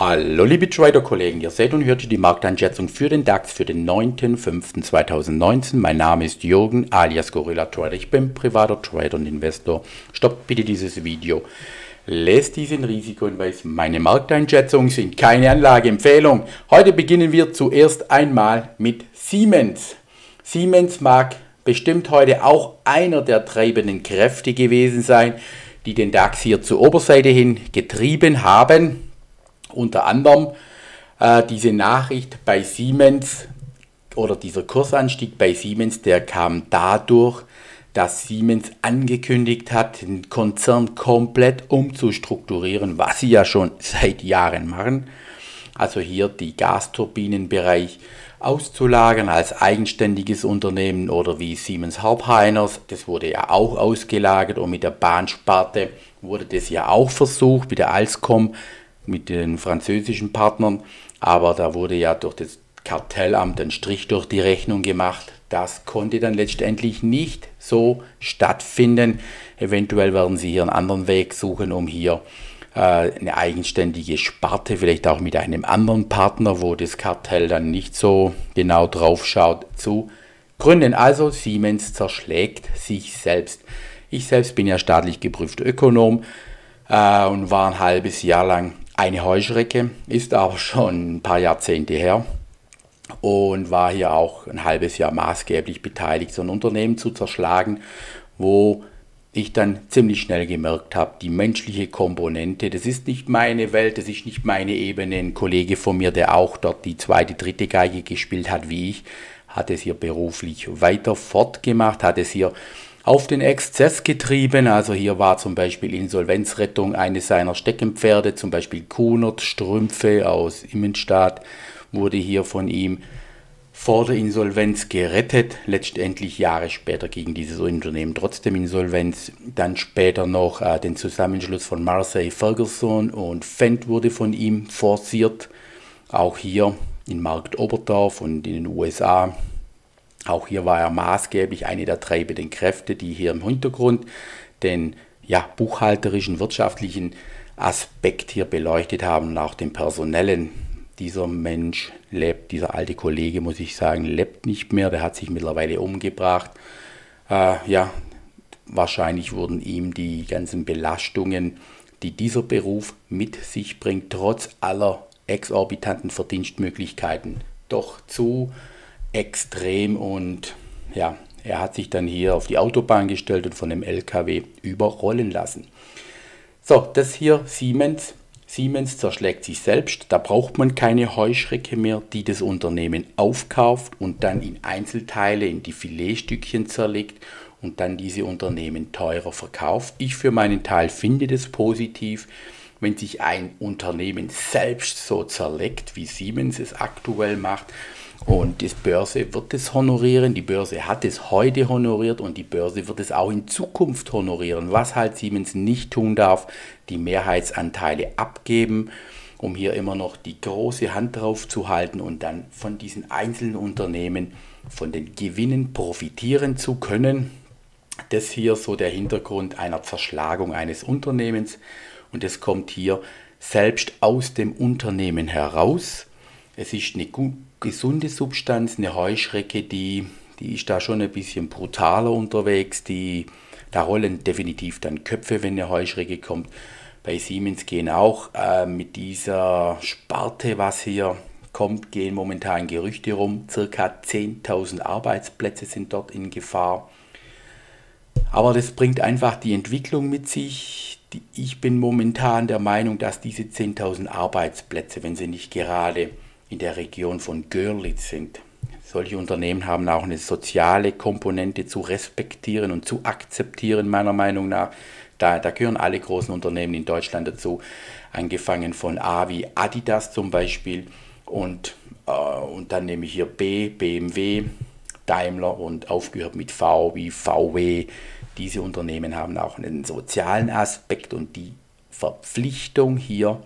Hallo liebe Trader-Kollegen, ihr seht und hört die Markteinschätzung für den DAX für den 9.05.2019. Mein Name ist Jürgen alias Gorilla Trader. Ich bin privater Trader und Investor. Stoppt bitte dieses Video. Lest diesen Risikohinweis. Meine Markteinschätzungen sind keine Anlageempfehlung. Heute beginnen wir zuerst einmal mit Siemens. Siemens mag bestimmt heute auch einer der treibenden Kräfte gewesen sein, die den DAX hier zur Oberseite hin getrieben haben. Unter anderem diese Nachricht bei Siemens oder dieser Kursanstieg bei Siemens, der kam dadurch, dass Siemens angekündigt hat, den Konzern komplett umzustrukturieren, was sie ja schon seit Jahren machen. Also hier die Gasturbinenbereich auszulagern als eigenständiges Unternehmen oder wie Siemens Herbheiners, das wurde ja auch ausgelagert, und mit der Bahnsparte wurde das ja auch versucht, mit der Alstom, mit den französischen Partnern, aber da wurde ja durch das Kartellamt ein Strich durch die Rechnung gemacht. Das konnte dann letztendlich nicht so stattfinden. Eventuell werden sie hier einen anderen Weg suchen, um hier eine eigenständige Sparte, vielleicht auch mit einem anderen Partner, wo das Kartell dann nicht so genau drauf schaut, zu gründen. Also Siemens zerschlägt sich selbst. Ich selbst bin ja staatlich geprüfter Ökonom und war ein halbes Jahr lang eine Heuschrecke, ist aber schon ein paar Jahrzehnte her und war hier auch ein halbes Jahr maßgeblich beteiligt, so ein Unternehmen zu zerschlagen, wo ich dann ziemlich schnell gemerkt habe, die menschliche Komponente, das ist nicht meine Welt, das ist nicht meine Ebene. Ein Kollege von mir, der auch dort die zweite, dritte Geige gespielt hat wie ich, hat es hier beruflich weiter fortgemacht, hat es hier auf den Exzess getrieben. Also hier war zum Beispiel Insolvenzrettung eines seiner Steckenpferde, zum Beispiel Kunert Strümpfe aus Immenstadt, wurde hier von ihm vor der Insolvenz gerettet. Letztendlich Jahre später ging dieses Unternehmen trotzdem Insolvenz. Dann später noch den Zusammenschluss von Marsey Ferguson und Fendt wurde von ihm forciert. Auch hier in Markt Oberdorf und in den USA. Auch hier war er maßgeblich eine der treibenden Kräfte, die hier im Hintergrund den buchhalterischen, wirtschaftlichen Aspekt hier beleuchtet haben und auch den personellen. Dieser Mensch lebt, dieser alte Kollege, muss ich sagen, lebt nicht mehr. Der hat sich mittlerweile umgebracht. Wahrscheinlich wurden ihm die ganzen Belastungen, die dieser Beruf mit sich bringt, trotz aller exorbitanten Verdienstmöglichkeiten, doch zu extrem, und ja, er hat sich dann hier auf die Autobahn gestellt und von dem LKW überrollen lassen. So, das hier Siemens. Siemens zerschlägt sich selbst. Da braucht man keine Heuschrecke mehr, die das Unternehmen aufkauft und dann in Einzelteile, in die Filetstückchen zerlegt und dann diese Unternehmen teurer verkauft. Ich für meinen Teil finde das positiv, wenn sich ein Unternehmen selbst so zerlegt, wie Siemens es aktuell macht. Und die Börse wird es honorieren, die Börse hat es heute honoriert und die Börse wird es auch in Zukunft honorieren. Was halt Siemens nicht tun darf, die Mehrheitsanteile abgeben, um hier immer noch die große Hand drauf zu halten und dann von diesen einzelnen Unternehmen, von den Gewinnen profitieren zu können. Das hier so der Hintergrund einer Zerschlagung eines Unternehmens, und es kommt hier selbst aus dem Unternehmen heraus. Es ist eine gesunde Substanz, eine Heuschrecke, die ist da schon ein bisschen brutaler unterwegs. Da rollen definitiv dann Köpfe, wenn eine Heuschrecke kommt. Bei Siemens gehen auch mit dieser Sparte, was hier kommt, gehen momentan Gerüchte rum. Circa 10.000 Arbeitsplätze sind dort in Gefahr. Aber das bringt einfach die Entwicklung mit sich. Ich bin momentan der Meinung, dass diese 10.000 Arbeitsplätze, wenn sie nicht gerade in der Region von Görlitz sind, solche Unternehmen haben auch eine soziale Komponente zu respektieren und zu akzeptieren, meiner Meinung nach. Da gehören alle großen Unternehmen in Deutschland dazu, angefangen von A wie Adidas zum Beispiel und dann nehme ich hier B, BMW, Daimler und aufgehört mit V wie VW. Diese Unternehmen haben auch einen sozialen Aspekt und die Verpflichtung hier,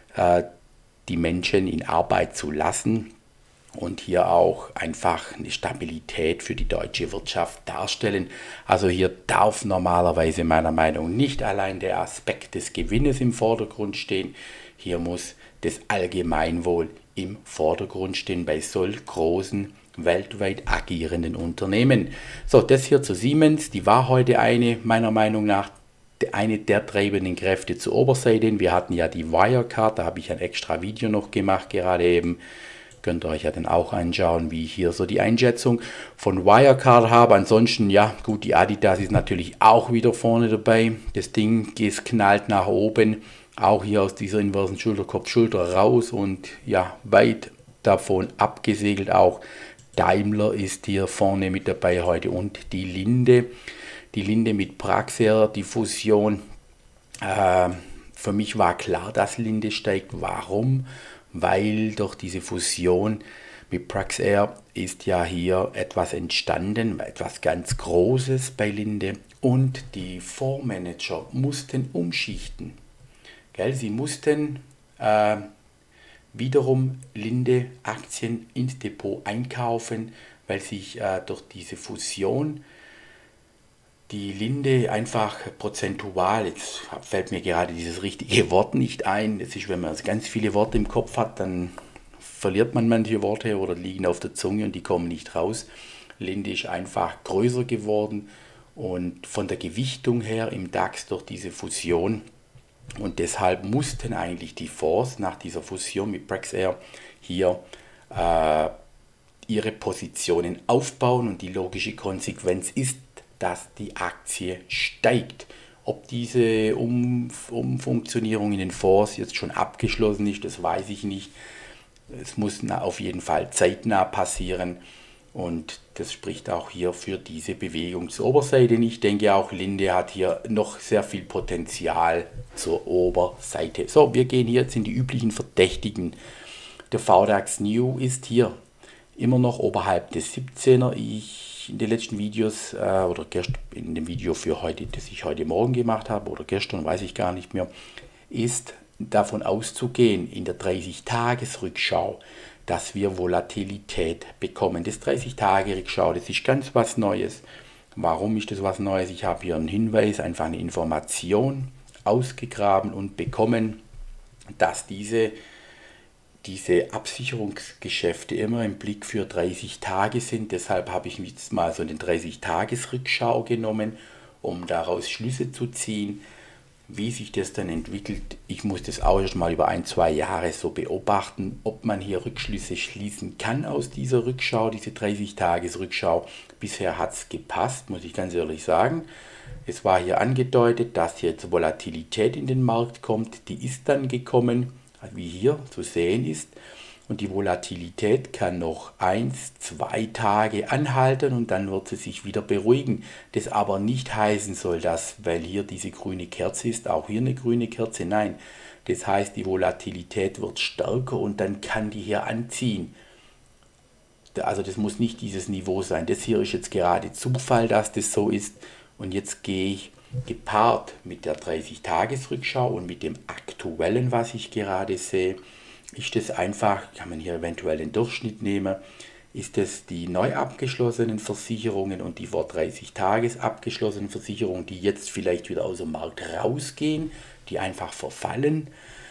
die Menschen in Arbeit zu lassen und hier auch einfach eine Stabilität für die deutsche Wirtschaft darstellen. Also hier darf normalerweise meiner Meinung nach nicht allein der Aspekt des Gewinnes im Vordergrund stehen. Hier muss das Allgemeinwohl im Vordergrund stehen bei solch großen, weltweit agierenden Unternehmen. So, das hier zu Siemens, die war heute meiner Meinung nach, eine der treibenden Kräfte zur Oberseite. Wir hatten ja die Wirecard, da habe ich ein extra Video noch gemacht, gerade eben. Könnt ihr euch ja dann auch anschauen, wie ich hier so die Einschätzung von Wirecard habe. Ansonsten, ja, gut, die Adidas ist natürlich auch wieder vorne dabei. Das Ding knallt nach oben, auch hier aus dieser inversen Schulter-Kopf-Schulter raus und ja, weit davon abgesegelt. Auch Daimler ist hier vorne mit dabei heute und die Linde. Die Linde mit Praxair, die Fusion. Für mich war klar, dass Linde steigt. Warum? Weil durch diese Fusion mit Praxair ist ja hier etwas entstanden, etwas ganz Großes bei Linde. Und die Fondsmanager mussten umschichten. Gell? Sie mussten wiederum Linde-Aktien ins Depot einkaufen, weil sich durch diese Fusion die Linde einfach prozentual, jetzt fällt mir gerade dieses richtige Wort nicht ein, das ist, wenn man ganz viele Worte im Kopf hat, dann verliert man manche Worte oder liegen auf der Zunge und die kommen nicht raus. Linde ist einfach größer geworden und von der Gewichtung her im DAX durch diese Fusion und deshalb mussten eigentlich die Fonds nach dieser Fusion mit Praxair hier ihre Positionen aufbauen und die logische Konsequenz ist, dass die Aktie steigt. Ob diese Umfunktionierung in den Fonds jetzt schon abgeschlossen ist, das weiß ich nicht. Es muss auf jeden Fall zeitnah passieren und das spricht auch hier für diese Bewegung zur Oberseite. Ich denke auch, Linde hat hier noch sehr viel Potenzial zur Oberseite. So, wir gehen hier jetzt in die üblichen Verdächtigen. Der VDAX New ist hier immer noch oberhalb des 17er. In den letzten Videos oder in dem Video für heute, das ich heute Morgen gemacht habe oder gestern, weiß ich gar nicht mehr, ist davon auszugehen in der 30-Tages-Rückschau, dass wir Volatilität bekommen. Das 30-Tage-Rückschau, das ist ganz was Neues. Warum ist das was Neues? Ich habe hier einen Hinweis, einfach eine Information ausgegraben und bekommen, dass diese Absicherungsgeschäfte immer im Blick für 30 Tage sind. Deshalb habe ich jetzt mal so eine 30-Tages-Rückschau genommen, um daraus Schlüsse zu ziehen, wie sich das dann entwickelt. Ich muss das auch erst mal über 1-2 Jahre so beobachten, ob man hier Rückschlüsse schließen kann aus dieser Rückschau, diese 30-Tages-Rückschau. Bisher hat es gepasst, muss ich ganz ehrlich sagen. Es war hier angedeutet, dass jetzt Volatilität in den Markt kommt. Die ist dann gekommen, wie hier zu sehen ist. Und die Volatilität kann noch 1-2 Tage anhalten und dann wird sie sich wieder beruhigen. Das aber nicht heißen soll, dass, weil hier diese grüne Kerze ist, auch hier eine grüne Kerze, nein. Das heißt, die Volatilität wird stärker und dann kann die hier anziehen. Also das muss nicht dieses Niveau sein. Das hier ist jetzt gerade Zufall, dass das so ist. Und jetzt gehe ich gepaart mit der 30-Tages-Rückschau und mit dem aktuellen, was ich gerade sehe, ist es einfach, kann man hier eventuell den Durchschnitt nehmen, ist es die neu abgeschlossenen Versicherungen und die vor 30 Tages abgeschlossenen Versicherungen, die jetzt vielleicht wieder aus dem Markt rausgehen, die einfach verfallen,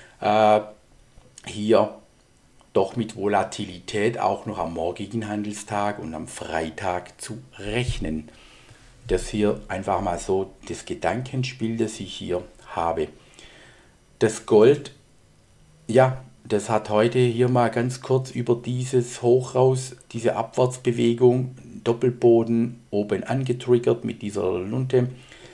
hier doch mit Volatilität auch noch am morgigen Handelstag und am Freitag zu rechnen. Das hier einfach mal so das Gedankenspiel, das ich hier habe. Das Gold, ja, das hat heute hier mal ganz kurz über dieses Hoch raus, diese Abwärtsbewegung, Doppelboden oben angetriggert mit dieser Lunte.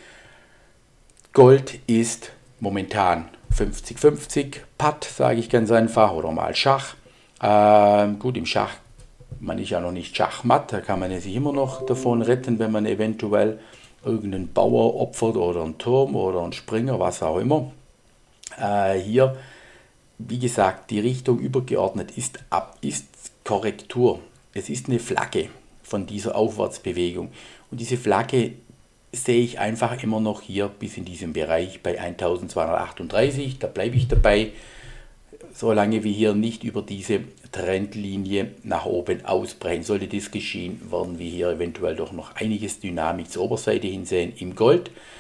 Gold ist momentan 50-50, Patt, sage ich ganz einfach, oder mal Schach. Gut, im Schach, man ist ja noch nicht Schachmatt, da kann man sich immer noch davon retten, wenn man eventuell irgendeinen Bauer opfert oder einen Turm oder einen Springer, was auch immer. Hier, wie gesagt, die Richtung übergeordnet ist Korrektur. Es ist eine Flagge von dieser Aufwärtsbewegung. Und diese Flagge sehe ich einfach immer noch hier bis in diesem Bereich bei 1238. Da bleibe ich dabei, solange wir hier nicht über diese Trendlinie nach oben ausbrechen. Sollte das geschehen, werden wir hier eventuell doch noch einiges Dynamik zur Oberseite hinsehen im Gold.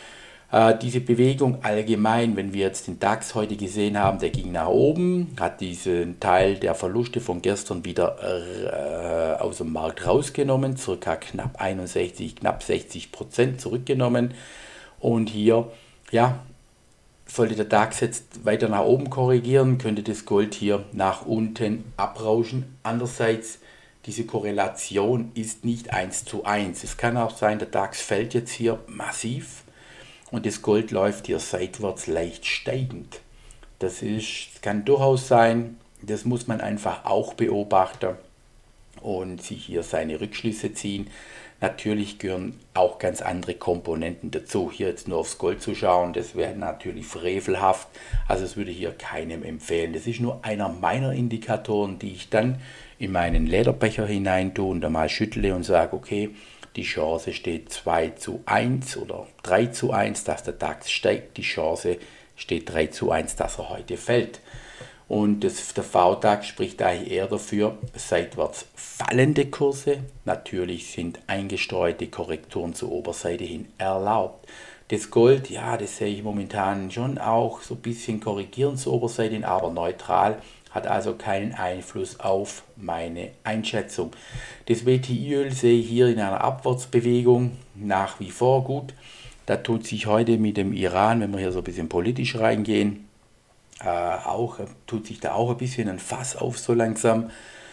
Diese Bewegung allgemein, wenn wir jetzt den DAX heute gesehen haben, der ging nach oben, hat diesen Teil der Verluste von gestern wieder aus dem Markt rausgenommen, circa knapp 61, knapp 60% zurückgenommen. Und hier, ja, sollte der DAX jetzt weiter nach oben korrigieren, könnte das Gold hier nach unten abrauschen. Andererseits, diese Korrelation ist nicht 1:1. Es kann auch sein, der DAX fällt jetzt hier massiv und das Gold läuft hier seitwärts leicht steigend. Das kann durchaus sein, das muss man einfach auch beobachten und sich hier seine Rückschlüsse ziehen. Natürlich gehören auch ganz andere Komponenten dazu. Hier jetzt nur aufs Gold zu schauen, das wäre natürlich frevelhaft. Also das würde ich hier keinem empfehlen. Das ist nur einer meiner Indikatoren, die ich dann in meinen Lederbecher hinein tue und da mal schüttle und sage, okay, die Chance steht 2:1 oder 3:1, dass der DAX steigt. Die Chance steht 3:1, dass er heute fällt. Und der VDAX spricht eigentlich eher dafür, seitwärts fallende Kurse. Natürlich sind eingestreute Korrekturen zur Oberseite hin erlaubt. Das Gold, ja, das sehe ich momentan schon auch so ein bisschen korrigieren zur Oberseite hin, aber neutral, hat also keinen Einfluss auf meine Einschätzung. Das WTI-Öl sehe ich hier in einer Abwärtsbewegung nach wie vor gut. Da tut sich heute mit dem Iran, wenn wir hier so ein bisschen politisch reingehen, tut sich da auch ein bisschen ein Fass auf so langsam.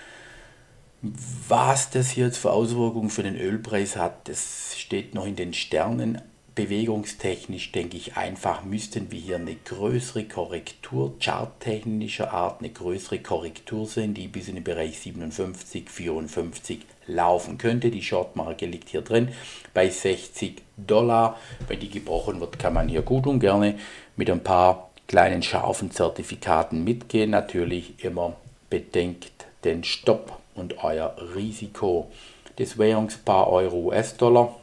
Was das hier jetzt für Auswirkungen für den Ölpreis hat, das steht noch in den Sternen. Bewegungstechnisch denke ich einfach, müssten wir hier eine größere Korrektur, charttechnischer Art, eine größere Korrektur sehen, die bis in den Bereich 57, 54 laufen könnte. Die Shortmarke liegt hier drin bei $60. Wenn die gebrochen wird, kann man hier gut und gerne mit ein paar kleinen scharfen Zertifikaten mitgehen. Natürlich immer bedenkt den Stopp und euer Risiko. Das Währungspaar Euro-US-Dollar,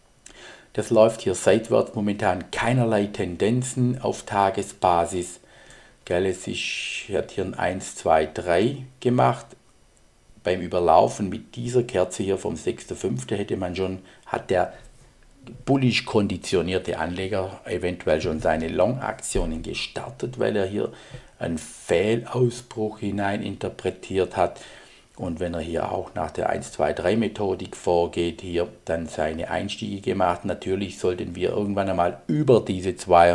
das läuft hier seitwärts, momentan keinerlei Tendenzen auf Tagesbasis. Es hat hier ein 1, 2, 3 gemacht. Beim Überlaufen mit dieser Kerze hier vom 6.5. hat der bullisch konditionierte Anleger eventuell schon seine Long-Aktionen gestartet, weil er hier einen Fehlausbruch hinein interpretiert hat. Und wenn er hier auch nach der 1-2-3-Methodik vorgeht, hier dann seine Einstiege gemacht. Natürlich sollten wir irgendwann einmal über diese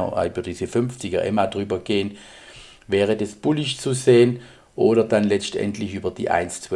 50er EMA drüber gehen, wäre das bullisch zu sehen. Oder dann letztendlich über die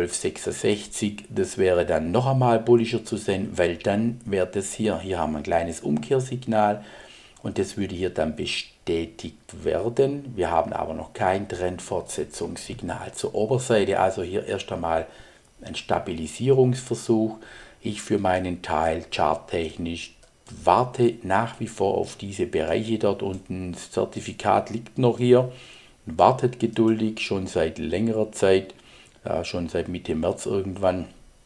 1,1266, das wäre dann noch einmal bullischer zu sehen, weil dann wäre das hier haben wir ein kleines Umkehrsignal und das würde hier dann bestätigt werden. Wir haben aber noch kein Trendfortsetzungssignal zur Oberseite, also hier erst einmal ein Stabilisierungsversuch. Ich für meinen Teil charttechnisch warte nach wie vor auf diese Bereiche dort unten. Das Zertifikat liegt noch hier. Wartet geduldig, schon seit längerer Zeit, schon seit Mitte März irgendwann,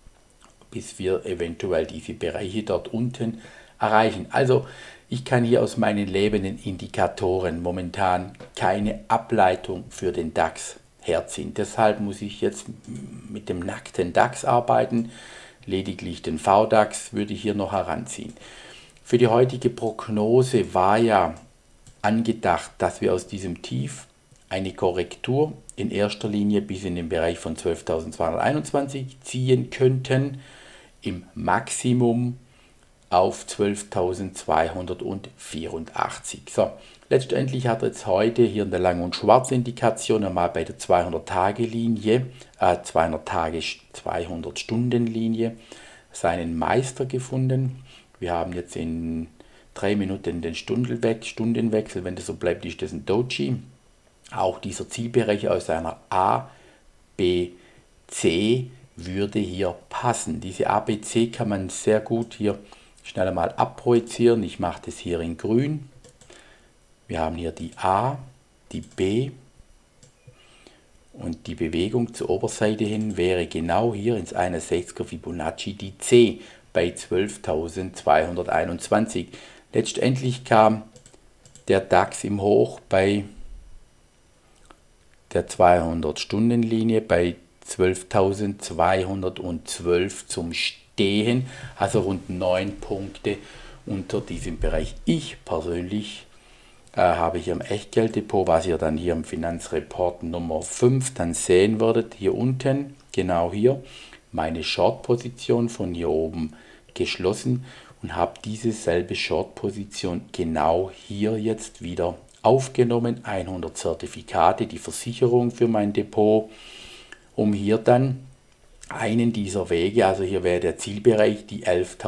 bis wir eventuell diese Bereiche dort unten erreichen. Also ich kann hier aus meinen lebenden Indikatoren momentan keine Ableitung für den DAX herziehen. Deshalb muss ich jetzt mit dem nackten DAX arbeiten. Lediglich den VDAX würde ich hier noch heranziehen. Für die heutige Prognose war ja angedacht, dass wir aus diesem Tief eine Korrektur in erster Linie bis in den Bereich von 12.221 ziehen könnten, im Maximum auf 12.284. So, letztendlich hat er jetzt heute hier in der Lang- und Schwarz-Indikation einmal bei der 200-Tage-Linie, 200-Stunden-Linie seinen Meister gefunden. Wir haben jetzt in 3 Minuten den Stundenwechsel, wenn das so bleibt, ist das ein Doji. Auch dieser Zielbereich aus einer A, B, C würde hier passen. Diese A, B, C kann man sehr gut hier schnell einmal abprojizieren. Ich mache das hier in grün. Wir haben hier die A, die B und die Bewegung zur Oberseite hin wäre genau hier ins 61er Fibonacci die C bei 12.221. Letztendlich kam der DAX im Hoch bei der 200-Stunden-Linie bei 12.212 zum Stehen, also rund 9 Punkte. unter diesem Bereich. Ich persönlich habe hier im Echtgelddepot, was ihr dann hier im Finanzreport Nummer 5 dann sehen würdet, hier unten, genau hier, meine Short-Position von hier oben geschlossen und habe diese selbe Short-Position genau hier jetzt wieder aufgenommen. 100 Zertifikate, die Versicherung für mein Depot, um hier dann einen dieser Wege, also hier wäre der Zielbereich, die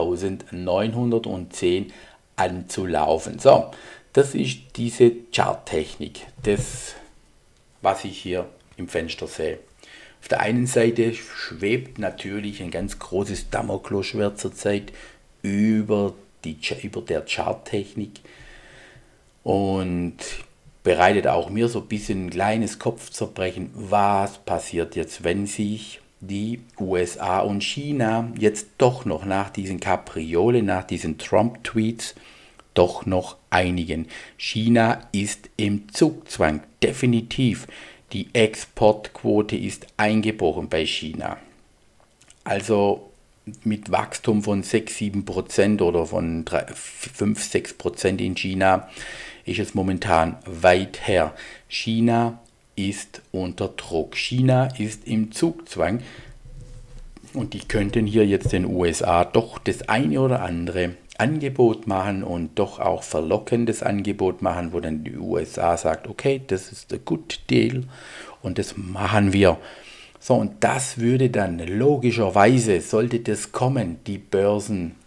11.910 anzulaufen. So, das ist diese Charttechnik, das, was ich hier im Fenster sehe. Auf der einen Seite schwebt natürlich ein ganz großes Damoklesschwert zurzeit über der Charttechnik und bereitet auch mir so ein bisschen ein kleines Kopfzerbrechen. Was passiert jetzt, wenn sich die USA und China jetzt doch noch nach diesen Kapriolen, nach diesen Trump-Tweets doch noch einigen? China ist im Zugzwang, definitiv. Die Exportquote ist eingebrochen bei China. Also mit Wachstum von 6-7% oder von 5-6% in China ist es momentan weit her. China ist unter Druck. China ist im Zugzwang und die könnten hier jetzt den USA doch das eine oder andere Angebot machen und doch auch verlockendes Angebot machen, wo dann die USA sagt, okay, das ist a good deal und das machen wir. So, und das würde dann logischerweise, sollte das kommen, die Börsen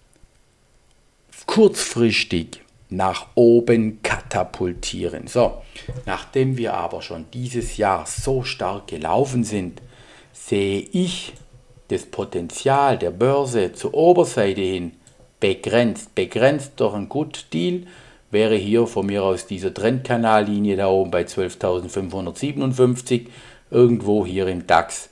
kurzfristig nach oben katapultieren. So, nachdem wir aber schon dieses Jahr so stark gelaufen sind, sehe ich das Potenzial der Börse zur Oberseite hin begrenzt. Begrenzt durch ein Good Deal wäre hier von mir aus diese Trendkanallinie da oben bei 12.557, irgendwo hier im DAX.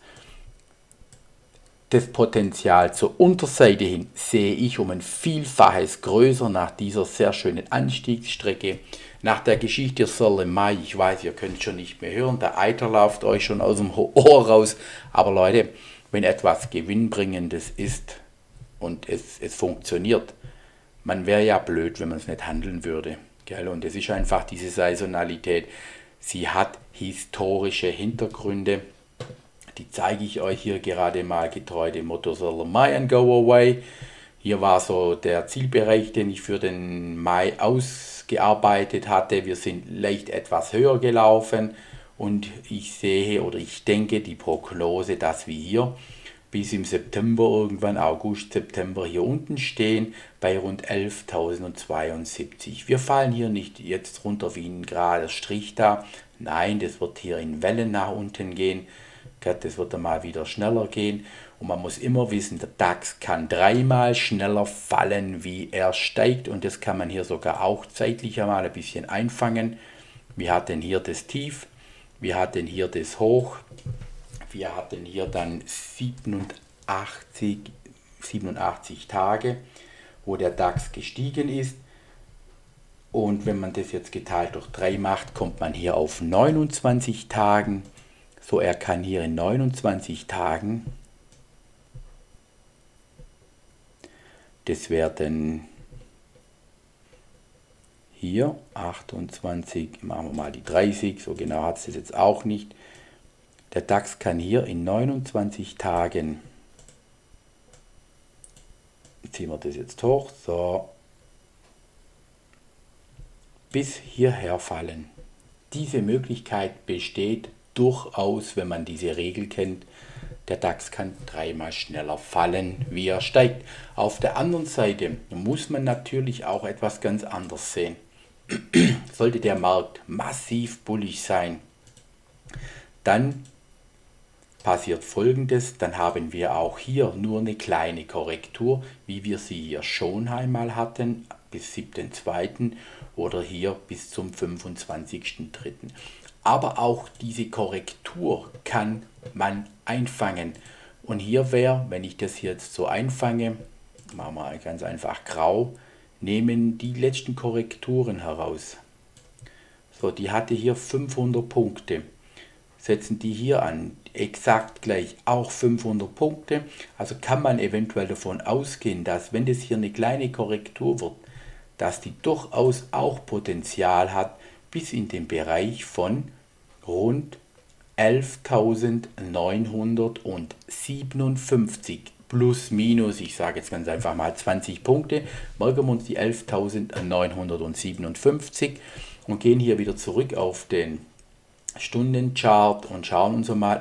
Das Potenzial zur Unterseite hin sehe ich um ein Vielfaches größer nach dieser sehr schönen Anstiegsstrecke. Nach der Geschichte Solle Mai, ich weiß, ihr könnt schon nicht mehr hören, der Eiter läuft euch schon aus dem Ohr raus. Aber Leute, wenn etwas Gewinnbringendes ist und es funktioniert, man wäre ja blöd, wenn man es nicht handeln würde. Gell? Und es ist einfach diese Saisonalität. Sie hat historische Hintergründe. Die zeige ich euch hier gerade mal getreu dem Motto Soll Mai and Go Away. Hier war so der Zielbereich, den ich für den Mai ausgearbeitet hatte. Wir sind leicht etwas höher gelaufen und ich sehe oder ich denke die Prognose, dass wir hier bis im September, irgendwann August, September hier unten stehen bei rund 11.072. Wir fallen hier nicht jetzt runter wie ein gerader Strich da. Nein, das wird hier in Wellen nach unten gehen. Das wird dann mal wieder schneller gehen. Und man muss immer wissen, der DAX kann dreimal schneller fallen, wie er steigt. Und das kann man hier sogar auch zeitlich einmal ein bisschen einfangen. Wir hatten hier das Tief, wir hatten hier das Hoch, wir hatten hier dann 87 Tage, wo der DAX gestiegen ist. Und wenn man das jetzt geteilt durch 3 macht, kommt man hier auf 29 Tagen. So, er kann hier in 29 Tagen, das werden hier 28, machen wir mal die 30, so genau hat es das jetzt auch nicht. Der DAX kann hier in 29 Tagen, ziehen wir das jetzt hoch, so, bis hierher fallen. Diese Möglichkeit besteht durchaus, wenn man diese Regel kennt. Der DAX kann dreimal schneller fallen, wie er steigt. Auf der anderen Seite muss man natürlich auch etwas ganz anderes sehen. Sollte der Markt massiv bullig sein, dann passiert Folgendes, dann haben wir auch hier nur eine kleine Korrektur, wie wir sie hier schon einmal hatten, bis 7.2. oder hier bis zum 25.3. Aber auch diese Korrektur kann man einfangen. Und hier wäre, wenn ich das jetzt so einfange, machen wir ganz einfach grau, nehmen die letzten Korrekturen heraus. So, die hatte hier 500 Punkte. setzen die hier an. Exakt gleich auch 500 Punkte. Also kann man eventuell davon ausgehen, dass wenn das hier eine kleine Korrektur wird, dass die durchaus auch Potenzial hat, bis in den Bereich von rund 11.957 plus minus, ich sage jetzt ganz einfach mal 20 Punkte, merken wir uns die 11.957 und gehen hier wieder zurück auf den Stundenchart und schauen uns mal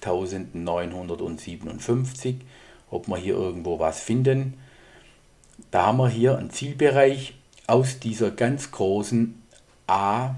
11.957, ob wir hier irgendwo was finden. Da haben wir hier einen Zielbereich aus dieser ganz großen A,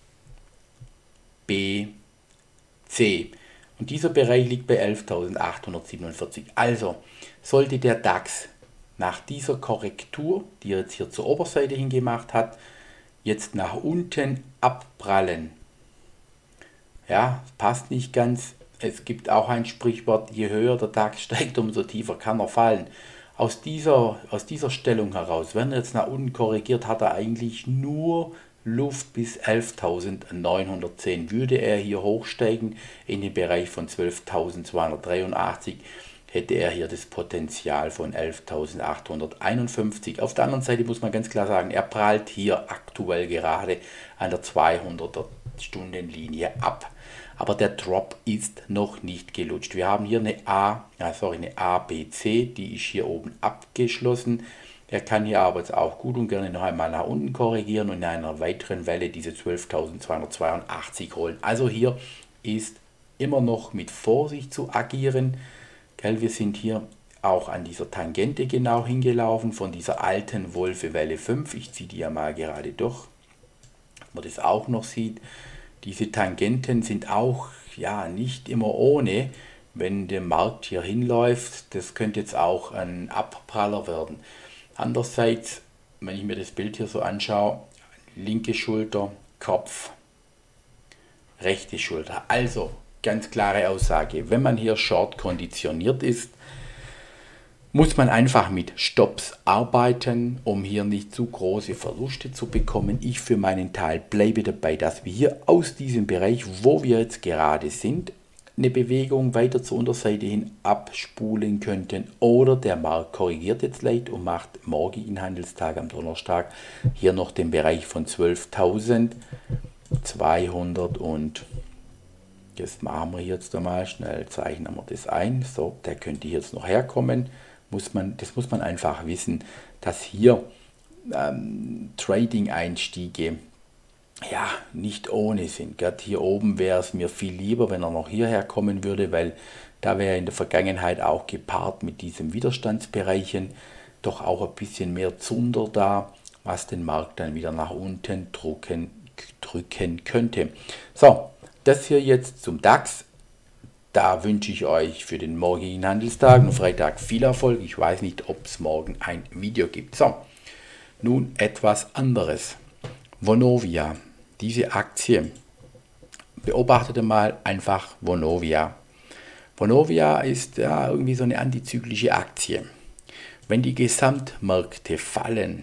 B, C. Und dieser Bereich liegt bei 11.847. Also sollte der DAX nach dieser Korrektur, die er jetzt hier zur Oberseite hin gemacht hat, jetzt nach unten abprallen. Ja, passt nicht ganz. Es gibt auch ein Sprichwort, je höher der DAX steigt, umso tiefer kann er fallen. Aus dieser Stellung heraus, wenn er jetzt nach unten korrigiert, hat er eigentlich nur Luft bis 11.910. Würde er hier hochsteigen in den Bereich von 12.283, hätte er hier das Potenzial von 11.851. Auf der anderen Seite muss man ganz klar sagen, er prallt hier aktuell gerade an der 200er Stundenlinie ab. Aber der Drop ist noch nicht gelutscht. Wir haben hier eine ABC, die ist hier oben abgeschlossen. Er kann hier aber jetzt auch gut und gerne noch einmal nach unten korrigieren und in einer weiteren Welle diese 12.282 holen. Also hier ist immer noch mit Vorsicht zu agieren. Wir sind hier auch an dieser Tangente genau hingelaufen von dieser alten Wolfe-Welle 5. Ich ziehe die ja mal gerade durch, dass man das auch noch sieht. Diese Tangenten sind auch ja nicht immer ohne, wenn der Markt hier hinläuft. Das könnte jetzt auch ein Abpraller werden. Andererseits, wenn ich mir das Bild hier so anschaue, linke Schulter, Kopf, rechte Schulter. Also ganz klare Aussage, wenn man hier short konditioniert ist, muss man einfach mit Stops arbeiten, um hier nicht zu große Verluste zu bekommen. Ich für meinen Teil bleibe dabei, dass wir hier aus diesem Bereich, wo wir jetzt gerade sind, eine Bewegung weiter zur Unterseite hin abspulen könnten. Oder der Markt korrigiert jetzt leicht und macht morgigen Handelstag am Donnerstag hier noch den Bereich von 12.200 und das machen wir jetzt einmal schnell, zeichnen wir das ein. So, der könnte jetzt noch herkommen. Das muss man einfach wissen, dass hier Trading-Einstiege ja nicht ohne sind. Gerade hier oben wäre es mir viel lieber, wenn er noch hierher kommen würde, weil da wäre in der Vergangenheit auch gepaart mit diesen Widerstandsbereichen doch auch ein bisschen mehr Zunder da, was den Markt dann wieder nach unten drücken könnte. So, das hier jetzt zum DAX. Da wünsche ich euch für den morgigen Handelstag und Freitag viel Erfolg. Ich weiß nicht, ob es morgen ein Video gibt. So, nun etwas anderes. Vonovia, diese Aktie. Beobachtet mal einfach Vonovia. Vonovia ist ja irgendwie so eine antizyklische Aktie. Wenn die Gesamtmärkte fallen,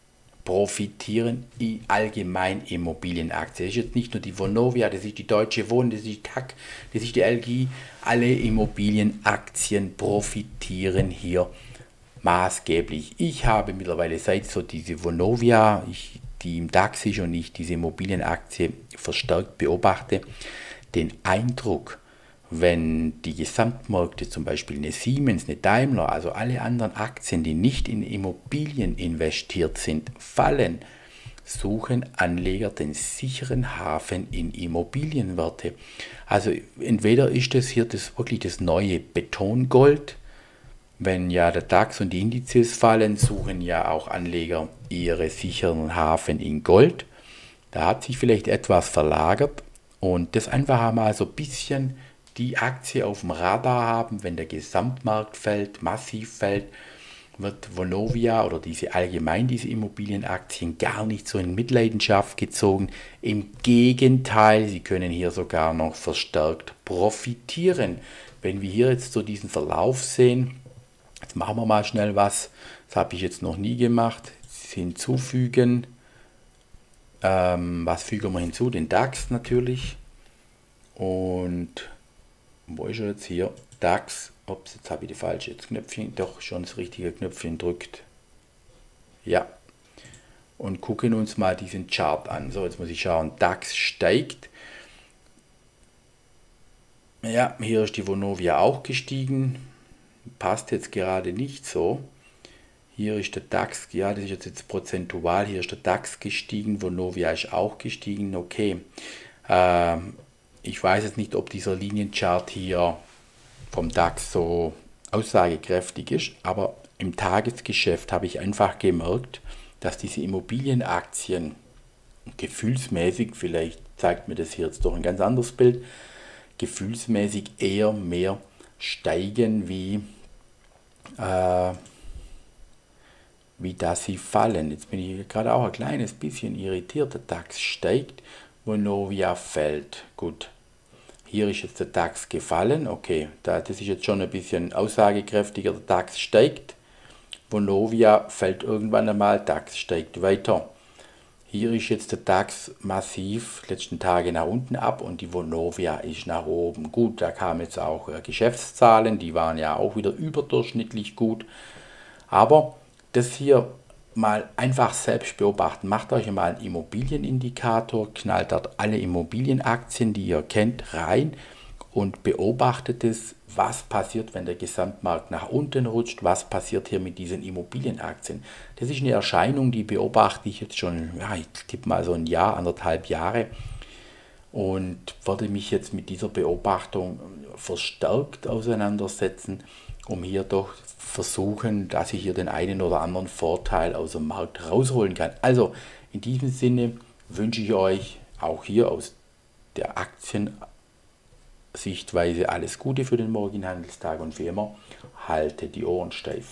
profitieren die allgemein Immobilienaktien. Das ist jetzt nicht nur die Vonovia, das ist die Deutsche Wohnen, das ist die TAG, das ist die LG. Alle Immobilienaktien profitieren hier maßgeblich. Ich habe mittlerweile seit so diese Vonovia, die im DAX ist und ich diese Immobilienaktie verstärkt beobachte, den Eindruck, wenn die Gesamtmärkte, zum Beispiel eine Siemens, eine Daimler, also alle anderen Aktien, die nicht in Immobilien investiert sind, fallen, suchen Anleger den sicheren Hafen in Immobilienwerte. Also entweder ist das hier wirklich das neue Betongold, wenn ja der DAX und die Indizes fallen, suchen ja auch Anleger ihre sicheren Hafen in Gold. Da hat sich vielleicht etwas verlagert und das einfach mal so ein bisschen die Aktie auf dem Radar haben, wenn der Gesamtmarkt fällt, massiv fällt, wird Vonovia oder diese Immobilienaktien gar nicht so in Mitleidenschaft gezogen. Im Gegenteil, sie können hier sogar noch verstärkt profitieren. Wenn wir hier jetzt so diesen Verlauf sehen, jetzt machen wir mal schnell was, das habe ich jetzt noch nie gemacht, hinzufügen. Was fügen wir hinzu? Den DAX natürlich. Und wo ist er jetzt hier? DAX. Ups, jetzt habe ich die falsche Knöpfchen, doch schon das richtige Knöpfchen drückt. Ja. Und gucken uns mal diesen Chart an. So, jetzt muss ich schauen. DAX steigt. Ja, hier ist die Vonovia auch gestiegen. Passt jetzt gerade nicht so. Hier ist der DAX, ja, das ist jetzt prozentual. Hier ist der DAX gestiegen. Vonovia ist auch gestiegen. Okay. Ich weiß jetzt nicht, ob dieser Linienchart hier vom DAX so aussagekräftig ist, aber im Tagesgeschäft habe ich einfach gemerkt, dass diese Immobilienaktien gefühlsmäßig, vielleicht zeigt mir das hier jetzt doch ein ganz anderes Bild, gefühlsmäßig eher mehr steigen, wie dass sie fallen. Jetzt bin ich gerade auch ein kleines bisschen irritiert. Der DAX steigt, Vonovia fällt. Gut. Hier ist jetzt der DAX gefallen, okay, das ist jetzt schon ein bisschen aussagekräftiger, der DAX steigt, Vonovia fällt irgendwann einmal, DAX steigt weiter. Hier ist jetzt der DAX massiv letzten Tage nach unten ab und die Vonovia ist nach oben. Gut, da kamen jetzt auch Geschäftszahlen, die waren ja auch wieder überdurchschnittlich gut, aber das hier mal einfach selbst beobachten. Macht euch mal einen Immobilienindikator, knallt dort alle Immobilienaktien, die ihr kennt, rein und beobachtet es, was passiert, wenn der Gesamtmarkt nach unten rutscht, was passiert hier mit diesen Immobilienaktien. Das ist eine Erscheinung, die beobachte ich jetzt schon, ja, ich tippe mal so ein Jahr, 1,5 Jahre und werde mich jetzt mit dieser Beobachtung verstärkt auseinandersetzen, um hier doch versuchen, dass ich hier den einen oder anderen Vorteil aus dem Markt rausholen kann. Also in diesem Sinne wünsche ich euch auch hier aus der Aktiensichtweise alles Gute für den morgigen Handelstag und wie immer, haltet die Ohren steif.